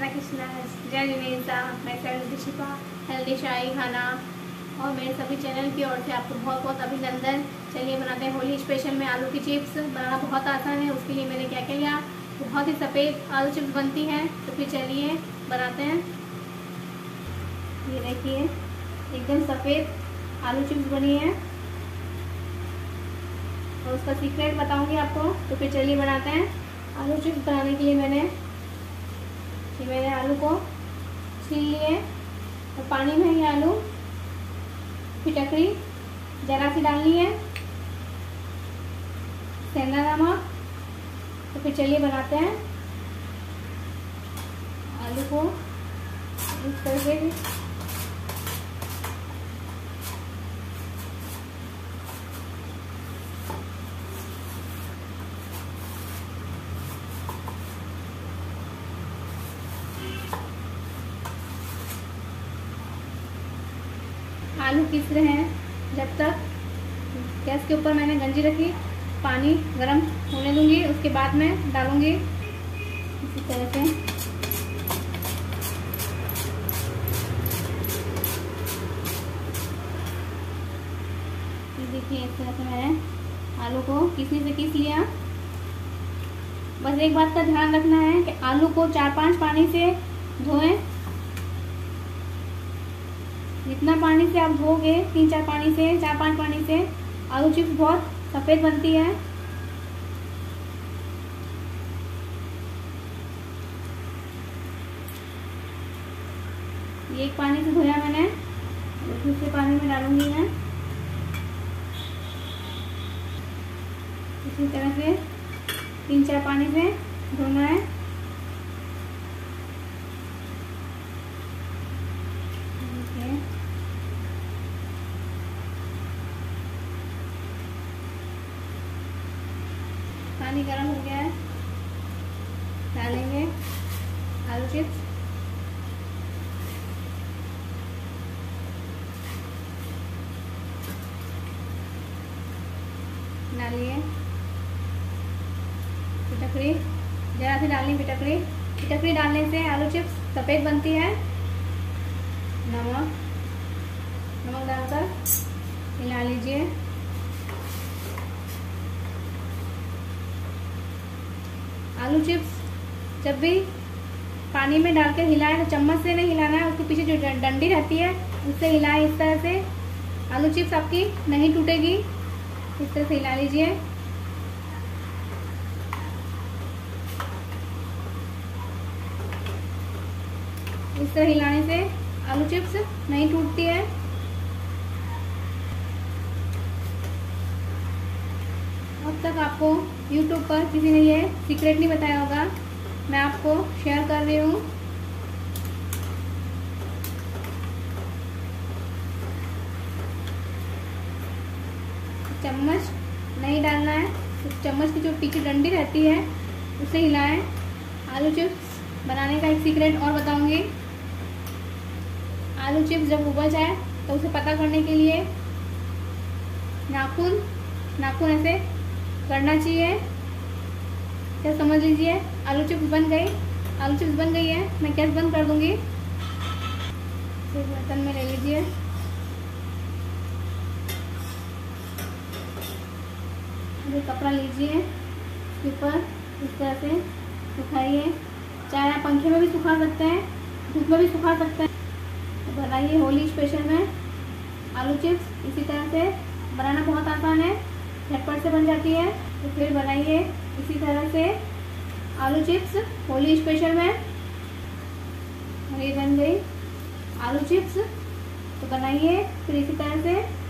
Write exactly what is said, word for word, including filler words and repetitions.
कृष्णा, जय जिनेन्द्र। मैं sad Shifa healthy शाही खाना और मेरे सभी चैनल की ओर से आपको बहुत बहुत अभिनंदन। चलिए बनाते हैं होली स्पेशल में आलू की चिप्स। बनाना बहुत आसान है। उसके लिए मैंने क्या क्या लिया, बहुत ही सफ़ेद आलू चिप्स बनती हैं। तो फिर चलिए बनाते हैं। ये देखिए एकदम सफ़ेद आलू चिप्स बनी है और उसका सीक्रेट बताऊंगी आपको। तो फिर चलिए बनाते हैं। आलू चिप्स बनाने के लिए मैंने ये मैंने आलू को छील लिए और पानी में ये आलू फिटकरी जरा सी डालनी है, सेंधा नमक। तो फिर चलिए बनाते हैं। आलू को इस तरह से आलू पीस रहे हैं। जब तक गैस के ऊपर मैंने गंजी रखी, पानी गरम होने दूंगी, उसके बाद मैं डालूंगी इसी तरह से। देखिए इस तरह से मैंने आलू को पीसने से पीस लिया। बस एक बात का ध्यान रखना है कि आलू को चार पांच पानी से धोएं। जितना पानी से आप धोगे, तीन चार पानी से, चार पांच पानी से, आलू चिप्स बहुत सफेद बनती है। ये एक पानी से धोया मैंने, दूसरे पानी में डालूंगी मैं। इसी तरह से तीन चार पानी से धोना है। पानी गर्म हो गया है, डालेंगे आलू चिप्स। डालिए पिटकरी, जरा सी डालनी पिटकरी। पिटकरी डालने से आलू चिप्स सफ़ेद बनती है। नमक नमक डालकर मिला लीजिए। आलू चिप्स जब भी पानी में डाल के हिलाएं तो चम्मच से नहीं हिलाना है, उसके पीछे जो डंडी रहती है उससे हिलाएं। इस तरह से आलू चिप्स आपकी नहीं टूटेगी। इस तरह से हिला लीजिए। इस तरह हिलाने से आलू चिप्स नहीं टूटती है। अब तक आपको YouTube पर किसी ने ये सीक्रेट नहीं बताया होगा, मैं आपको शेयर कर रही हूँ। चम्मच नहीं डालना है, तो चम्मच की जो पीछे डंडी रहती है उसे हिलाएं। आलू चिप्स बनाने का एक सीक्रेट और बताऊंगी। आलू चिप्स जब उबल जाए तो उसे पता करने के लिए नाखून नाखून ऐसे करना चाहिए। क्या समझ लीजिए आलू चिप्स बन गई। आलू चिप्स बन गई है। मैं गैस बंद कर दूंगी। एक बर्तन में ले लीजिए। ये कपड़ा लीजिए, इसके ऊपर इस तरह से सुखाइए। चाहे आप पंखे में भी सुखा सकते हैं, धूप में भी सुखा सकते हैं। तो बनाइए होली स्पेशल में आलू चिप्स। इसी तरह से बनाना बहुत आसान है, झटपट से बन जाती है। तो फिर बनाइए इसी तरह से आलू चिप्स होली स्पेशल में। और ये बन गई आलू चिप्स। तो बनाइए फिर इसी तरह से।